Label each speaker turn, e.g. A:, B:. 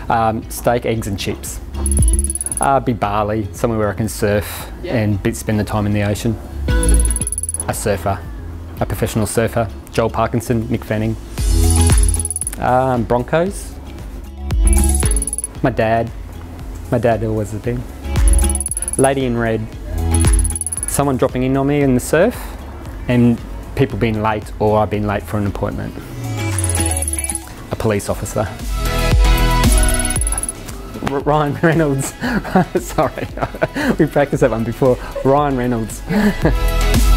A: Steak, eggs and chips. Be Bali, somewhere where I can surf and spend the time in the ocean. A surfer, a professional surfer. Joel Parkinson, Mick Fanning. Broncos. My dad always has been. Lady in red. Someone dropping in on me in the surf and people being late or I've been late for an appointment. A police officer. Ryan Reynolds. Sorry, we practiced that one before. Ryan Reynolds.